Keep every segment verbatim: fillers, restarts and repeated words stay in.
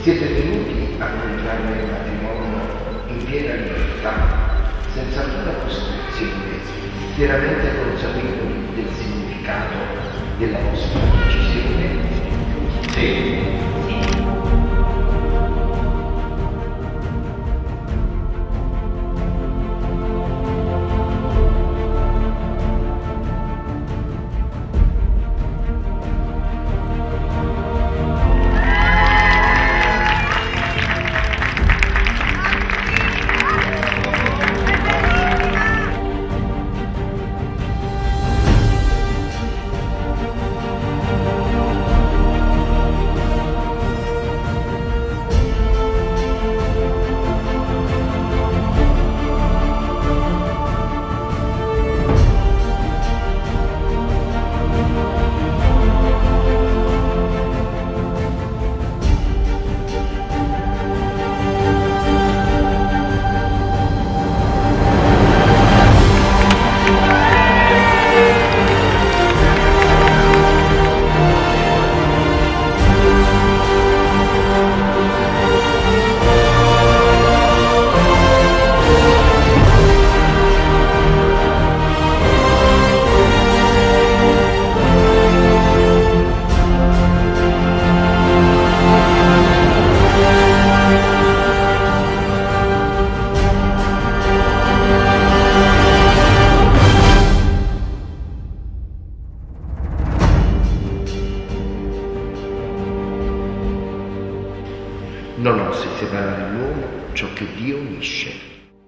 Siete venuti a contrarre il matrimonio in piena libertà, senza alcuna costrizione, pienamente consapevoli del significato della vostra decisione? Sì. Non osi separare l'uomo ciò che Dio unisce.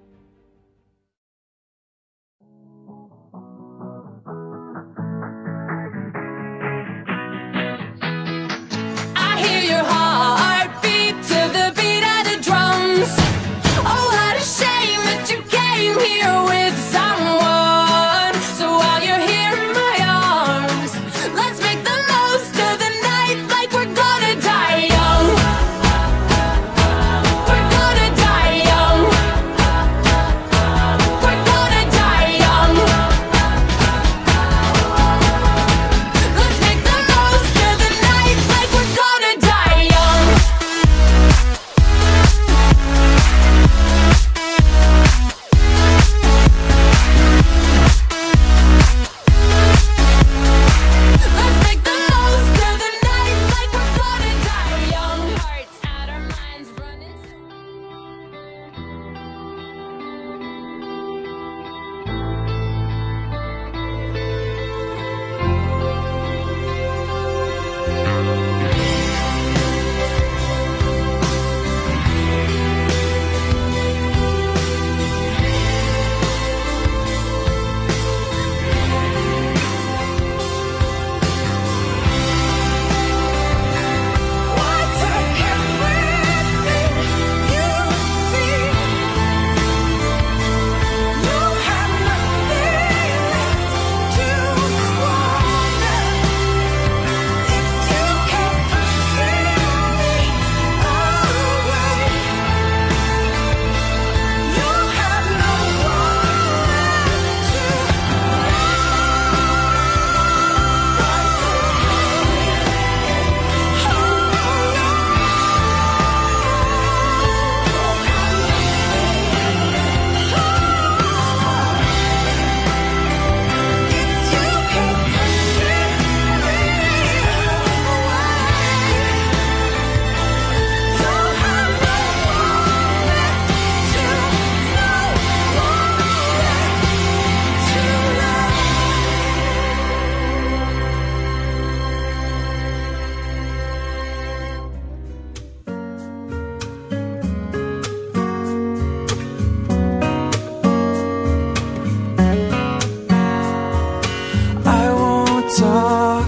Talk,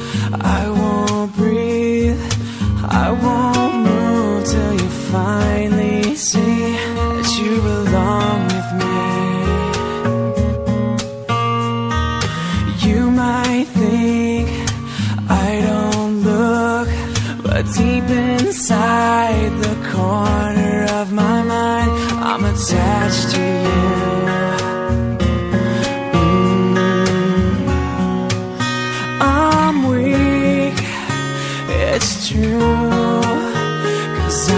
I won't breathe, I won't move till you finally see that you belong with me. You might think I don't look, but deep inside the corner of my mind, I'm attached to you. It's true, 'cause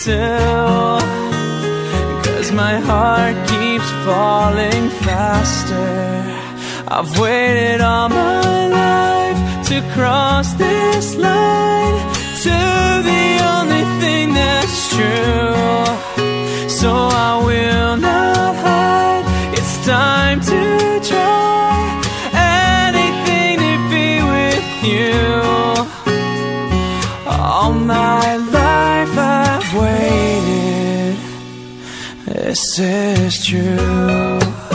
too, 'cause my heart keeps falling faster. I've waited all my life to cross this line, to the only thing that's true. So I will not hide, it's time to try anything to be with you. All my life I've waited, this is true.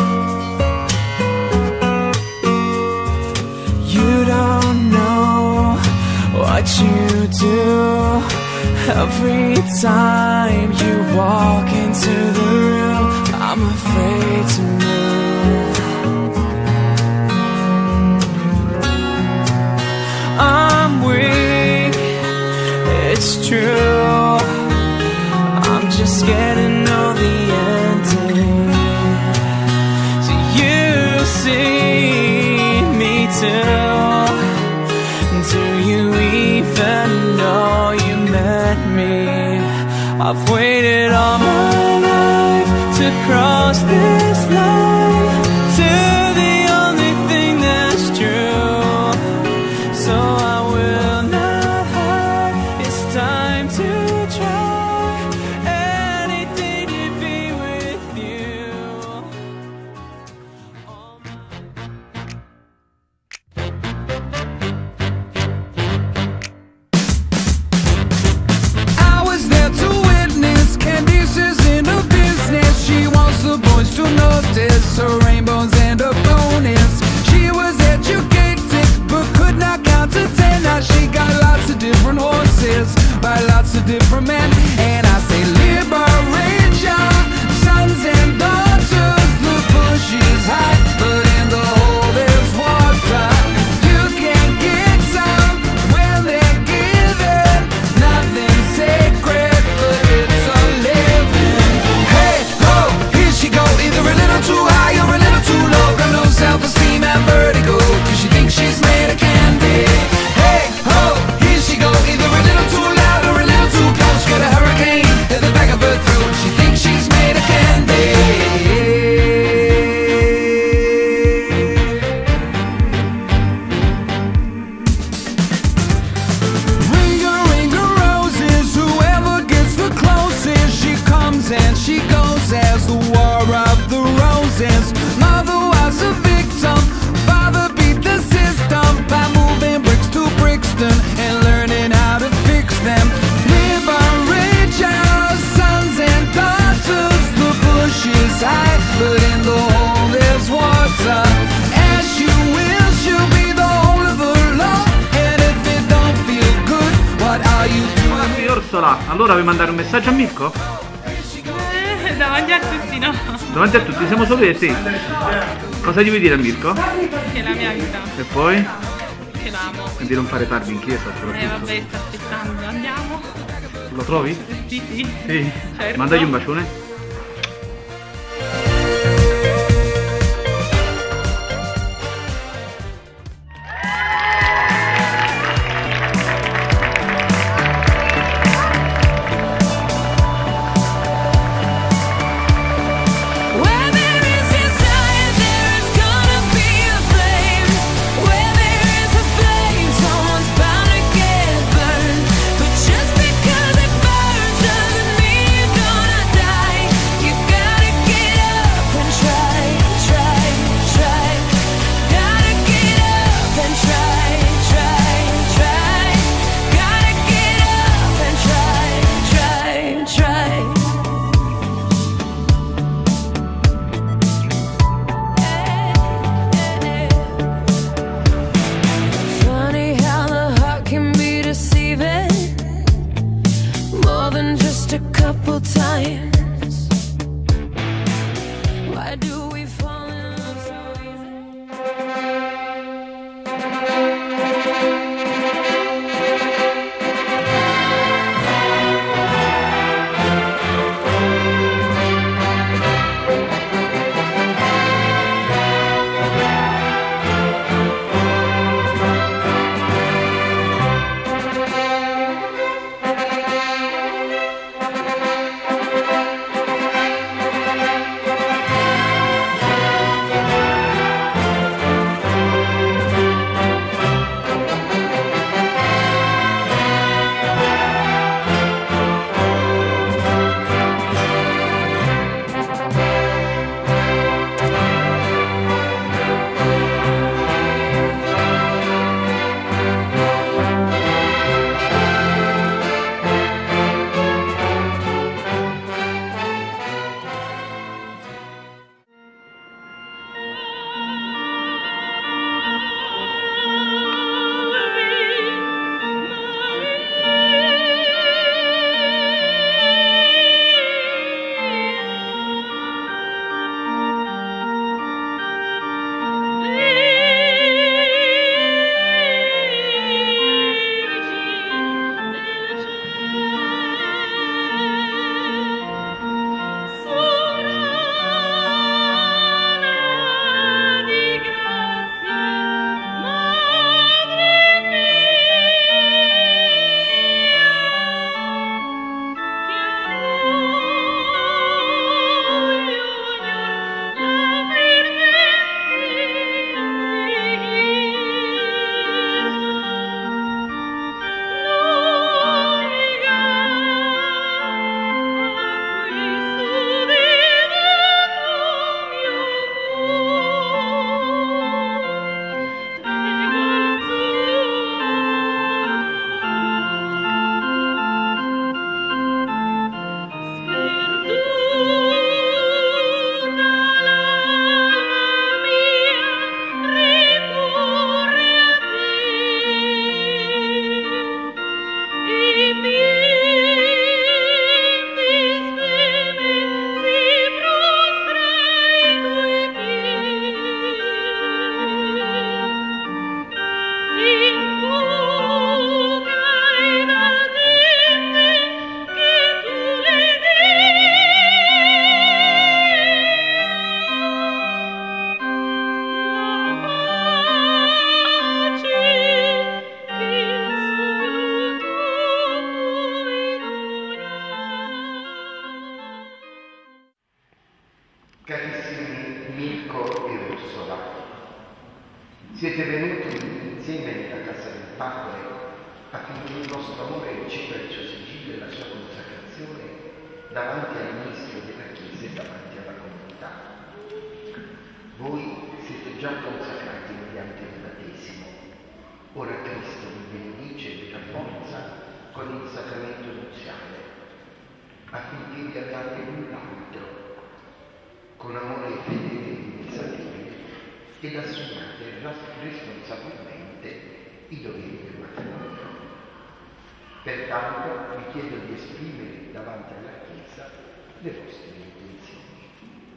You don't know what you do every time you walk into the room. I'm afraid to move. I'm weak, it's true. I'm just scared to know the ending. So you see me too. Do you even know you met me? I've waited all my life to cross this line, to the only thing that's true. So I will not hide, it's time to try anything to be with you. I was there to witness Candice's inner business. She wants the boys to notice her rainbows and her bonus. She was educated but could not count to ten. Now she got lots of different horses by lots of different men. And I say liberate your sons and daughters. The bush is hot, but in the hole there's water. You can get some when they're given. Nothing sacred, but it's a living. Hey, ho, here she go. Either a little too high or a little too low. Got no self-esteem and vertigo, 'cause she thinks she's made of candy. Hey, ho, here she go. Either a little too loud or a little too close. Got a hurricane at the back of her throat. She thinks she's made of candy. Ringer, ringer, roses. Whoever gets the closest, she comes and she goes as the war of the roses. Mother was a victim, father beat the system by moving bricks to Brixton and learning how to fix them. Liberate your sons and daughters. The bush is high, but in the hole there's water. As you will, she'll be the whole of the law. And if it don't feel good, what are you doing? Sì, Orsola, allora vuoi mandare un messaggio a Mirko? Eh, davanti a tutti no, Davanti a tutti, siamo solo io e te. Cosa gli vuoi dire a Mirko? che è la mia vita, E poi? che l'amo. E di non fare tardi in chiesa Eh soprattutto. vabbè, sta aspettando, andiamo? Lo trovi? Sì, sì. Sì. Certo. Mandagli un bacione. Where there is desire, there is gonna be a flame. Where there is a flame, someone's bound to get burned. But just because it burns doesn't mean you're gonna die. You gotta get up and try, try, try. Gotta get up and try, try, try. Gotta get up and try, try, try. Funny how the heart can be deceiving, more than just a couple times. Why do we fall in love so easy? Mirko e Ursula, siete venuti insieme nella casa del Padre affinché il vostro amore riceva il suo sigillo e la sua consacrazione davanti al ministro della Chiesa e davanti alla comunità. Voi siete già consacrati mediante il battesimo. Ora Cristo vi benedice e vi rafforza con il sacramento nuziale, affinché vi agate l'un l'altro con amore fedele e inesauribile ed assumiate responsabilmente i doveri del matrimonio. Pertanto vi chiedo di esprimere davanti alla Chiesa le vostre intenzioni.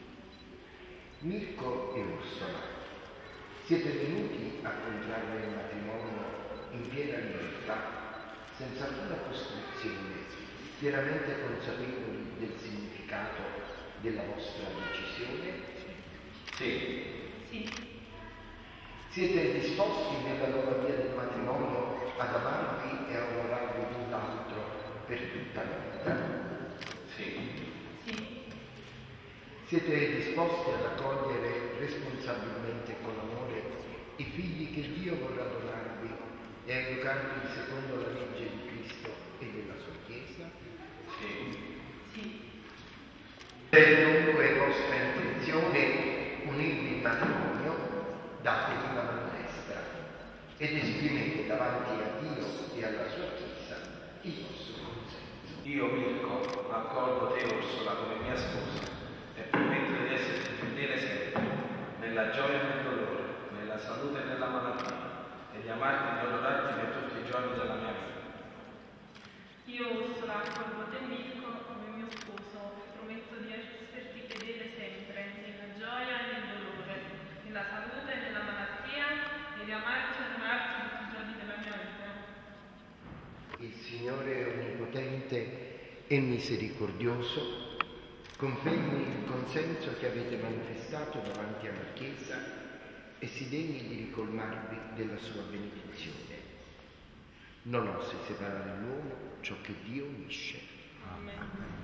Mirko e Ursula, siete venuti a contrarre il matrimonio in piena libertà, senza alcuna costrizione, pienamente consapevoli del significato della vostra decisione? Sì. Sì. Siete disposti nella nuova via del matrimonio ad amarvi e a onorarvi l'un l'altro per tutta la vita? Sì. Sì. Siete disposti ad accogliere responsabilmente con amore i figli che Dio vorrà donarvi e a educarvi secondo la legge di Cristo e della sua Chiesa? Sì. Sì. Se dunque è vostra intenzione unirvi in matrimonio, datevi la mano destra ed esprimete davanti a Dio e alla sua Chiesa il vostro consenso. Io, Mirko, accolgo te, Ursula, come mia sposa e prometto di esserti fedele sempre, nella gioia e nel dolore, nella salute e nella malattia, e di amarti e di onorarti per tutti i giorni della mia vita. Io, Ursula, accolgo te, Mirko, come mio sposo, prometto di esserti fedele sempre, nella gioia e nel dolore, nella salute e nella malattia, e di amarti e onorarti tutti i giorni della mia vita. Il Signore Onnipotente e Misericordioso confermi il consenso che avete manifestato davanti alla Chiesa e si degni di ricolmarvi della sua benedizione. Non osi separare l'uomo ciò che Dio unisce. Amen.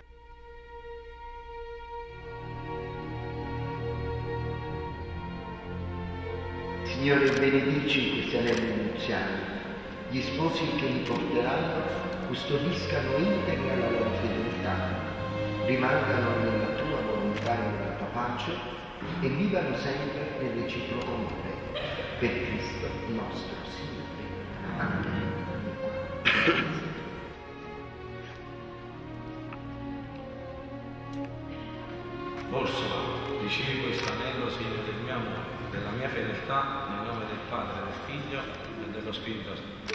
Signore, benedici questi anelli nuziali, gli sposi che li porteranno custodiscano integra la loro fedeltà, rimangano nella tua volontà e nella tua pace e vivano sempre nel reciproco amore. Per Cristo nostro Signore. Amen. Ursula, ricevi questo anello segno del mio amore, della mia fedeltà, nel nome del Padre, del Figlio e dello Spirito Santo.